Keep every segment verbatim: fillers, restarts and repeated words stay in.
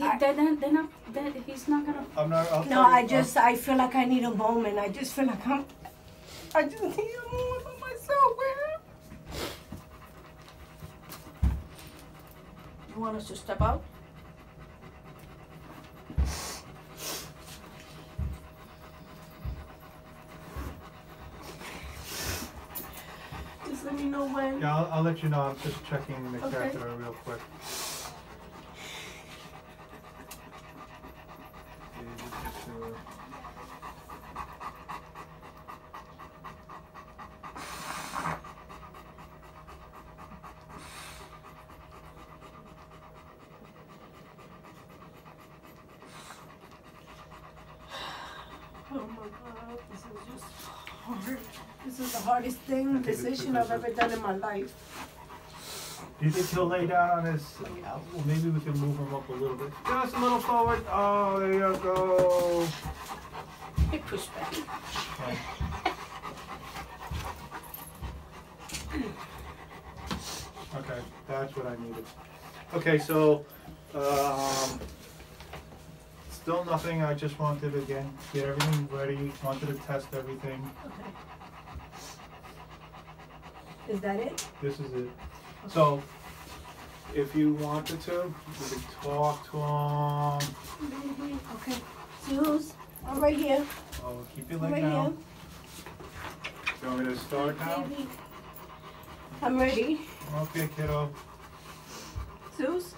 he, they're, they're, they're not, they're, he's not gonna. I'm not. I'll No, I just, I feel like I need a moment. I just feel like I'm, I just need a moment by myself, man. You want us to step out? Just let me know when. Yeah, I'll, I'll let you know. I'm just checking the Okay. catheter real quick. Oh my God, this is just hard. This is the hardest thing, decision I've ever done in my life. Do you think he'll lay down on his? Well, maybe we can move him up a little bit. Just a little forward. Oh, there you go. Hey, push back. Okay. Okay, that's what I needed. Okay, so um, still nothing. I just wanted to again get everything ready. Wanted to test everything. Okay. Is that it? This is it. So, if you wanted to, you could talk to him. Baby, okay. Zeus, I'm right here. Oh, keep your I'm leg right down. You want me to start here. now? Baby. I'm ready. Okay, kiddo. Zeus?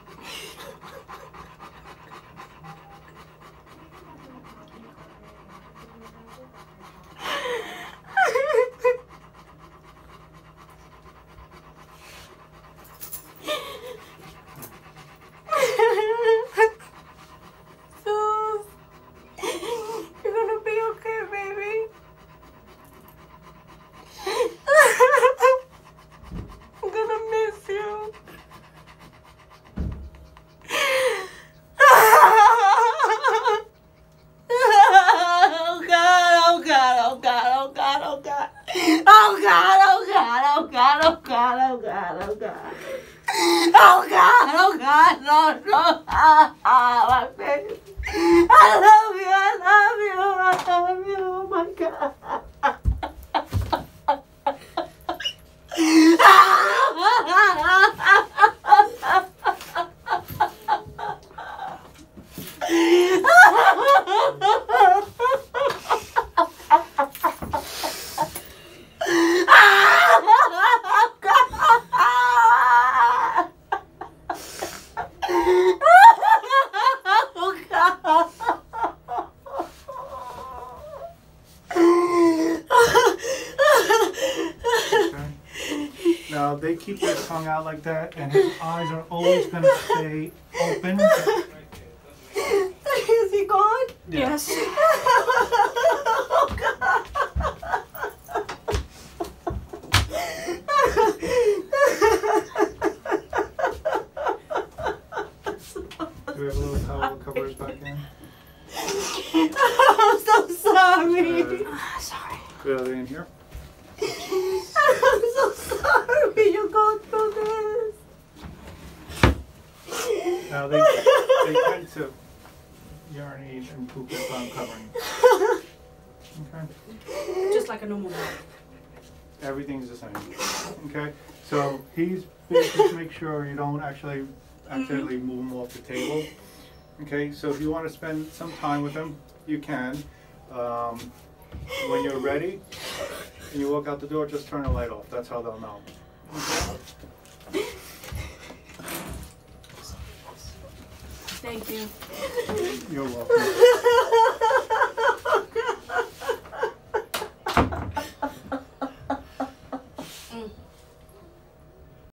Oh God, oh God, no, no, ah, ah, my baby. I love you, I love you, I love you, oh my God. Now they keep their tongue out like that, and his eyes are always going to stay open. Is he gone? Yes. Oh God. Do we have a little towel that covers back in? I'm so sorry. Uh, Sorry. Are they in here? I'm so sorry you go through this. Now they they tend to urinate and poop if I'm covering. Okay. Just like a normal one. Everything's the same. Okay. So he's basically to make sure you don't actually accidentally move him off the table. Okay. So if you want to spend some time with him, you can. Um, when you're ready and you walk out the door, just turn the light off. That's how they'll know. Okay? Thank you. You're welcome.